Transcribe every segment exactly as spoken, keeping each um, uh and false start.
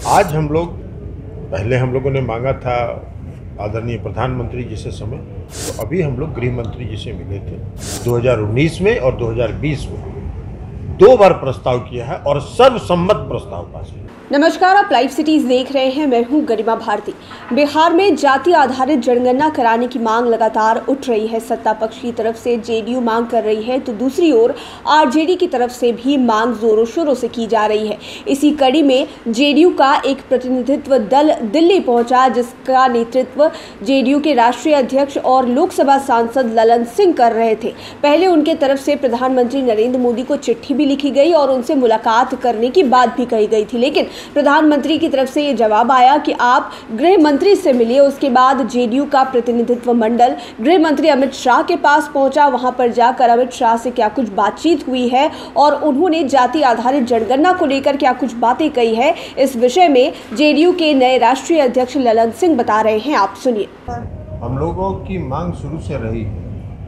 आज हम लोग पहले हम लोगों ने मांगा था आदरणीय प्रधानमंत्री जी से समय, तो अभी हम लोग गृह मंत्री जी से मिले थे दो हज़ार उन्नीस में और दो हज़ार बीस में दो बार प्रस्ताव किया है और सर्वसम्मत प्रस्ताव पास किया। नमस्कार, आप लाइव सिटीज देख रहे हैं। मैं हूं गरिमा भारती। बिहार में जाति आधारित जनगणना कराने की मांग लगातार उठ रही है। सत्ता पक्ष की तरफ से जेडीयू मांग कर रही है तो दूसरी ओर आरजेडी की तरफ से भी मांग जोरों शोरों से की जा रही है। इसी कड़ी में जेडीयू का एक प्रतिनिधित्व दल दिल्ली पहुंचा, जिसका नेतृत्व जेडीयू के राष्ट्रीय अध्यक्ष और लोकसभा सांसद ललन सिंह कर रहे थे। पहले उनके तरफ से प्रधानमंत्री नरेंद्र मोदी को चिट्ठी भी लिखी गई और उनसे मुलाकात करने की बात भी कही गई थी, लेकिन प्रधानमंत्री की तरफ से ये जवाब आया कि आप गृह मंत्री से मिलिए। उसके बाद जेडीयू का प्रतिनिधित्व मंडल गृह मंत्री अमित शाह के पास पहुंचा। वहां पर जाकर अमित शाह से क्या कुछ बातचीत हुई है और उन्होंने जाति आधारित जनगणना को लेकर क्या कुछ बातें कही है, इस विषय में जेडीयू के नए राष्ट्रीय अध्यक्ष ललन सिंह बता रहे हैं। आप सुनिए। हम लोगों की मांग शुरू से रही है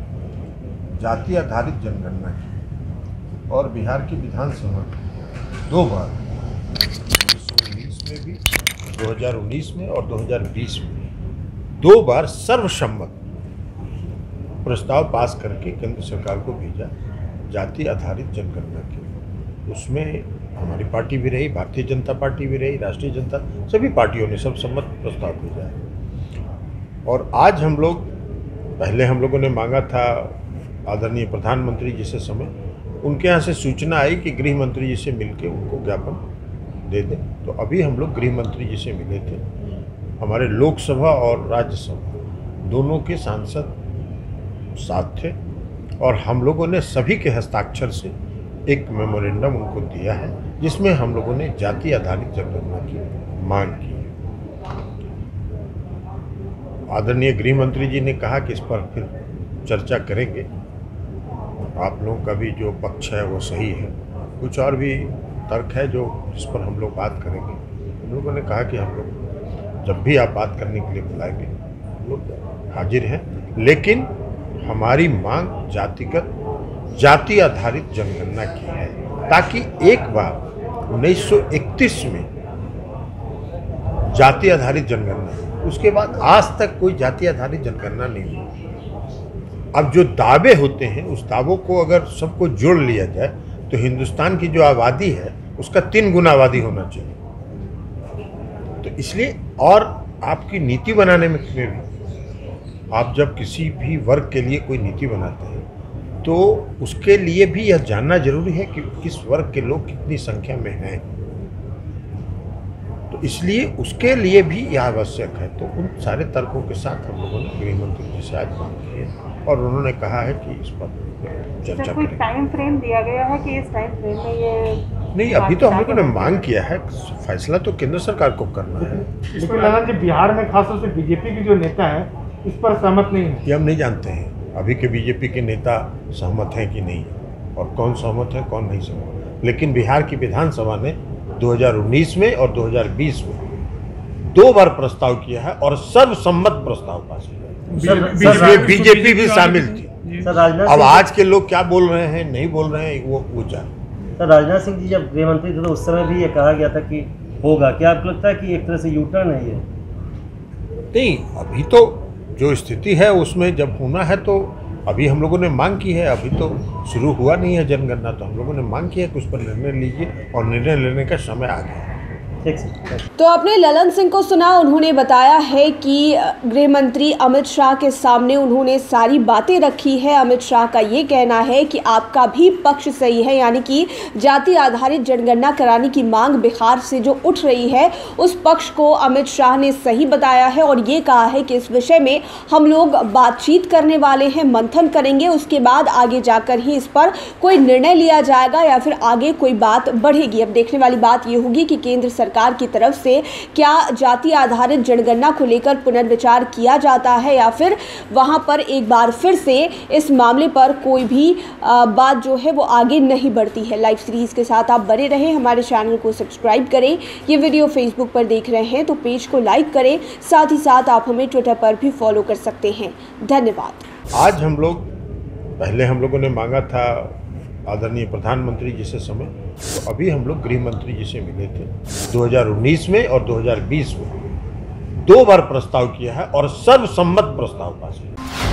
जाति आधारित जनगणना की, और बिहार की विधानसभा दो बार में भी दो हज़ार उन्नीस में और दो हज़ार बीस में दो बार सर्वसम्मत प्रस्ताव पास करके केंद्र सरकार को भेजा जाति आधारित जनगणना के। उसमें हमारी पार्टी भी रही, भारतीय जनता पार्टी भी रही, राष्ट्रीय जनता, सभी पार्टियों ने सर्वसम्मत प्रस्ताव भेजा है। और आज हम लोग पहले हम लोगों ने मांगा था आदरणीय प्रधानमंत्री जी से समय, उनके यहाँ से सूचना आई कि गृह मंत्री जी से मिलकर उनको ज्ञापन दे दें, तो अभी हम लोग गृह मंत्री जी से मिले थे। हमारे लोकसभा और राज्यसभा दोनों के सांसद साथ थे और हम लोगों ने सभी के हस्ताक्षर से एक मेमोरेंडम उनको दिया है, जिसमें हम लोगों ने जाति आधारित जनगणना की मांग की है। आदरणीय गृह मंत्री जी ने कहा कि इस पर फिर चर्चा करेंगे, आप लोगों का भी जो पक्ष है वो सही है, कुछ और भी तर्क है जो जिस पर हम लोग बात करेंगे। हम लोगों ने कहा कि हम लोग जब भी आप बात करने के लिए बुलाएंगे हम लोग हाजिर हैं, लेकिन हमारी मांग जातिगत जाति आधारित जनगणना की है, ताकि एक बार उन्नीस सौ इकतीस में जाति आधारित जनगणना, उसके बाद आज तक कोई जाति आधारित जनगणना नहीं हुई। अब जो दावे होते हैं उस दावों को अगर सबको जोड़ लिया जाए तो हिंदुस्तान की जो आबादी है उसका तीन गुना आबादी होना चाहिए। तो इसलिए, और आपकी नीति बनाने में भी, आप जब किसी भी वर्ग के लिए कोई नीति बनाते हैं तो उसके लिए भी यह जानना जरूरी है कि किस वर्ग के लोग कितनी संख्या में हैं। तो इसलिए उसके लिए भी यह आवश्यक है। तो उन सारे तर्कों के साथ हम लोगों ने गृह मंत्री जी से आज बात की है और उन्होंने कहा है कि इस पर चर्चा कोई टाइम फ्रेम दिया गया है कि इस टाइम फ्रेम में ये नहीं, अभी तो हम लोगों ने मांग किया है, फैसला तो केंद्र सरकार को करना है। लेकिन ललन जी, बिहार में खासतौर से बीजेपी के जो नेता है इस पर सहमत नहीं है। ये हम नहीं जानते हैं अभी के बीजेपी के नेता सहमत हैं कि नहीं, और कौन सहमत है कौन नहीं सहमत। लेकिन बिहार की विधानसभा ने दो हज़ार उन्नीस में और दो हज़ार बीस में दो बार प्रस्ताव किया है और सर्वसम्मत प्रस्ताव पास किया है, जिसमें बीजेपी भी शामिल थी। अब आज के लोग क्या बोल रहे हैं नहीं बोल रहे हैं वो वो जान। सर, राजनाथ सिंह जी जब गृह मंत्री थे तो उस समय भी ये कहा गया था कि होगा, क्या आपको लगता है कि एक तरह से यू टर्न है ये? नहीं, अभी तो जो स्थिति है उसमें जब होना है तो अभी हम लोगों ने मांग की है, अभी तो शुरू हुआ नहीं है जनगणना, तो हम लोगों ने मांग की है कि उस पर निर्णय लीजिए और निर्णय लेने का समय आ गया। तो आपने ललन सिंह को सुना। उन्होंने बताया है कि गृह मंत्री अमित शाह के सामने उन्होंने सारी बातें रखी है। अमित शाह का ये कहना है कि आपका भी पक्ष सही है, यानी कि जाति आधारित जनगणना कराने की मांग बिहार से जो उठ रही है उस पक्ष को अमित शाह ने सही बताया है और ये कहा है कि इस विषय में हम लोग बातचीत करने वाले हैं, मंथन करेंगे, उसके बाद आगे जाकर ही इस पर कोई निर्णय लिया जाएगा या फिर आगे कोई बात बढ़ेगी। अब देखने वाली बात ये होगी कि केंद्र सरकार की तरफ से क्या जाति आधारित जनगणना को लेकर पुनर्विचार किया जाता है या फिर वहां पर एक बार फिर से इस मामले पर कोई भी बात जो है वो आगे नहीं बढ़ती है। लाइव सीरीज के साथ आप बने रहें, हमारे चैनल को सब्सक्राइब करें। ये वीडियो फेसबुक पर देख रहे हैं तो पेज को लाइक करें, साथ ही साथ आप हमें ट्विटर पर भी फॉलो कर सकते हैं। धन्यवाद। आज हम लोग पहले हम लोगों ने मांगा था आदरणीय प्रधानमंत्री जी से समय, तो अभी हम लोग गृह मंत्री जी से मिले थे। दो हज़ार उन्नीस में और दो हज़ार बीस में दो बार प्रस्ताव किया है और सर्वसम्मत प्रस्ताव पास किया।